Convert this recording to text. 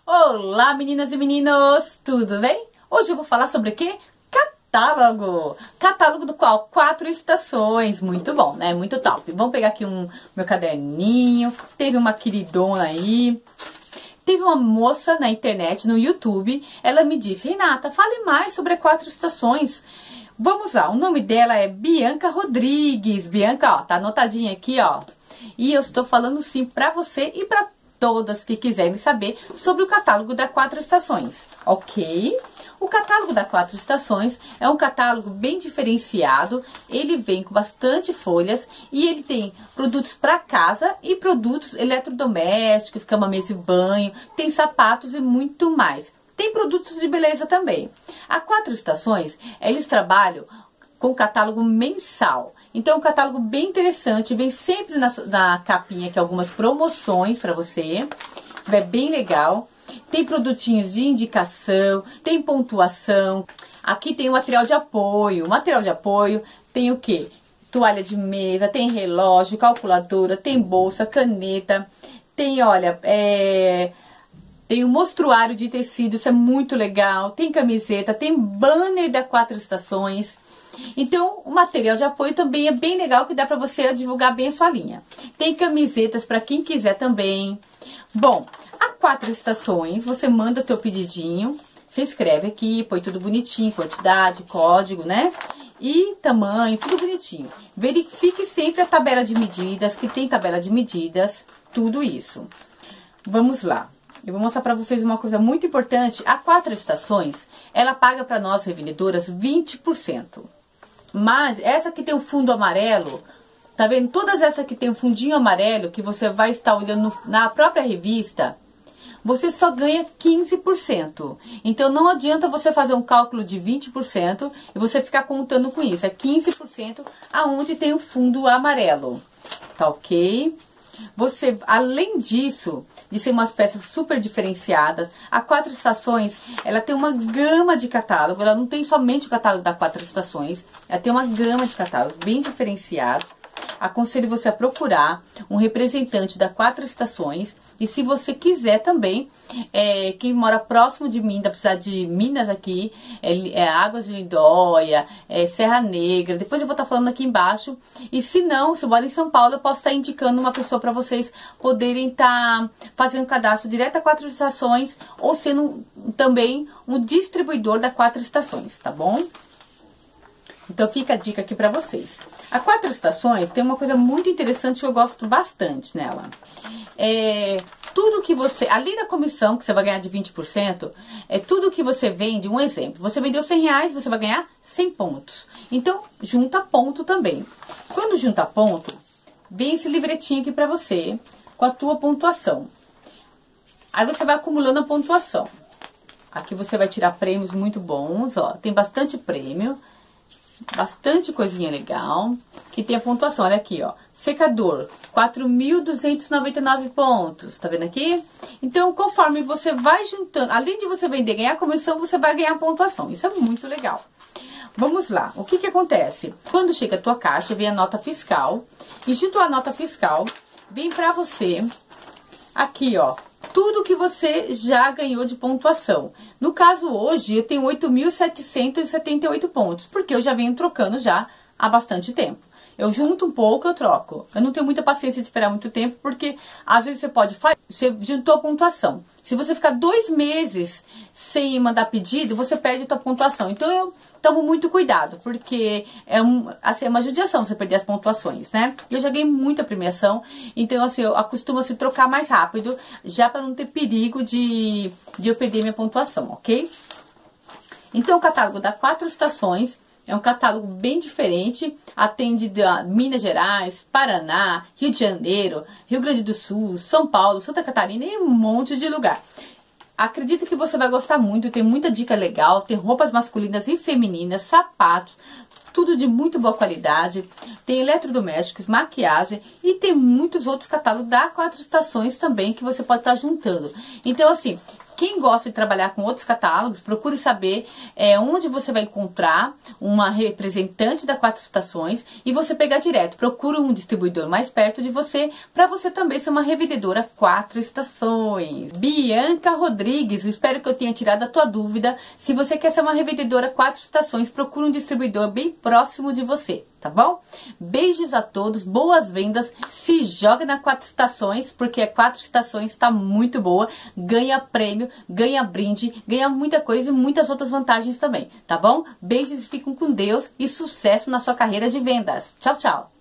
Olá, meninas e meninos, tudo bem? Hoje eu vou falar sobre o quê? Catálogo! Catálogo do qual? 4 estações, muito bom, né? Muito top. Vamos pegar aqui meu caderninho, teve uma queridona aí. Teve uma moça na internet, no YouTube, ela me disse, Renata, fale mais sobre as 4 estações. Vamos lá, o nome dela é Bianca Rodrigues. Bianca, ó, tá anotadinha aqui, ó. E eu estou falando sim pra você e pra todas que quiserem saber sobre o catálogo das 4 estações, ok? O catálogo das 4 estações é um catálogo bem diferenciado, ele vem com bastante folhas e ele tem produtos para casa e produtos eletrodomésticos, cama, mesa e banho, tem sapatos e muito mais. Tem produtos de beleza também. A 4 estações, eles trabalham com catálogo mensal. Então, é um catálogo bem interessante. Vem sempre na capinha aqui algumas promoções para você. É bem legal. Tem produtinhos de indicação, tem pontuação. Aqui tem o material de apoio. O material de apoio tem o quê? Toalha de mesa, tem relógio, calculadora, tem bolsa, caneta. Tem, olha, tem o mostruário de tecido, isso é muito legal. Tem camiseta, tem banner das 4 estações. Então, o material de apoio também é bem legal, que dá pra você divulgar bem a sua linha. Tem camisetas pra quem quiser também. Bom, a 4 estações, você manda teu pedidinho, você escreve aqui, põe tudo bonitinho, quantidade, código, né? E tamanho, tudo bonitinho. Verifique sempre a tabela de medidas, que tem tabela de medidas, tudo isso. Vamos lá. Eu vou mostrar para vocês uma coisa muito importante. A 4 estações, ela paga para nós revendedoras 20%. Mas essa que tem o fundo amarelo, tá vendo? Todas essas que tem o fundinho amarelo, que você vai estar olhando na própria revista, você só ganha 15%. Então não adianta você fazer um cálculo de 20% e você ficar contando com isso. É 15% aonde tem o fundo amarelo. Tá ok? Você, além disso, de ser umas peças super diferenciadas, a 4 estações, ela tem uma gama de catálogo, ela não tem somente o catálogo das 4 estações, ela tem uma gama de catálogos bem diferenciados. Aconselho você a procurar um representante das 4 estações. E se você quiser também, quem mora próximo de mim, dá pra precisar de Minas aqui, Águas de Lindóia, Serra Negra, depois eu vou estar falando aqui embaixo. E se não, se eu moro em São Paulo, eu posso estar indicando uma pessoa para vocês poderem estar fazendo cadastro direto a 4 estações, ou sendo também um distribuidor das 4 estações, tá bom? Então fica a dica aqui para vocês. A 4 estações tem uma coisa muito interessante que eu gosto bastante nela. Tudo que você, além da comissão que você vai ganhar de 20%, tudo que você vende, um exemplo, você vendeu R$100, você vai ganhar 100 pontos. Então, junta ponto também. Quando junta ponto, vem esse livretinho aqui para você, com a tua pontuação. Aí você vai acumulando a pontuação. Aqui você vai tirar prêmios muito bons, ó, tem bastante prêmio. Bastante coisinha legal, que tem a pontuação, olha aqui, ó, secador, 4.299 pontos, tá vendo aqui? Então, conforme você vai juntando, além de você vender e ganhar comissão, você vai ganhar pontuação, isso é muito legal. Vamos lá, o que que acontece? Quando chega a tua caixa, vem a nota fiscal, e junto à nota fiscal, vem pra você, aqui, ó, tudo que você já ganhou de pontuação. No caso, hoje, eu tenho 8.778 pontos, porque eu já venho trocando já há bastante tempo. Eu junto um pouco, eu troco. Eu não tenho muita paciência de esperar muito tempo, porque às vezes você juntou a pontuação. Se você ficar 2 meses sem mandar pedido, você perde a tua pontuação. Então, eu tomo muito cuidado, porque assim, é uma judiação você perder as pontuações, né? Eu já ganhei muita premiação, então, assim, eu acostumo a se trocar mais rápido, já para não ter perigo de eu perder minha pontuação, ok? Então, o catálogo das 4 estações é um catálogo bem diferente, atende da Minas Gerais, Paraná, Rio de Janeiro, Rio Grande do Sul, São Paulo, Santa Catarina e um monte de lugar. Acredito que você vai gostar muito, tem muita dica legal, tem roupas masculinas e femininas, sapatos, tudo de muito boa qualidade, tem eletrodomésticos, maquiagem e tem muitos outros catálogos das 4 estações também que você pode estar juntando. Então, assim, Quem gosta de trabalhar com outros catálogos, procure saber onde você vai encontrar uma representante da Quatro Estações e você pegar direto. Procure um distribuidor mais perto de você para você também ser uma revendedora Quatro Estações. Bianca Rodrigues, espero que eu tenha tirado a tua dúvida. Se você quer ser uma revendedora Quatro Estações, procure um distribuidor bem próximo de você, tá bom? Beijos a todos, boas vendas, se joga na Quatro Estações, porque a Quatro Estações está muito boa, ganha prêmio, ganha brinde, ganha muita coisa e muitas outras vantagens também, tá bom? Beijos, fiquem com Deus e sucesso na sua carreira de vendas. Tchau, tchau!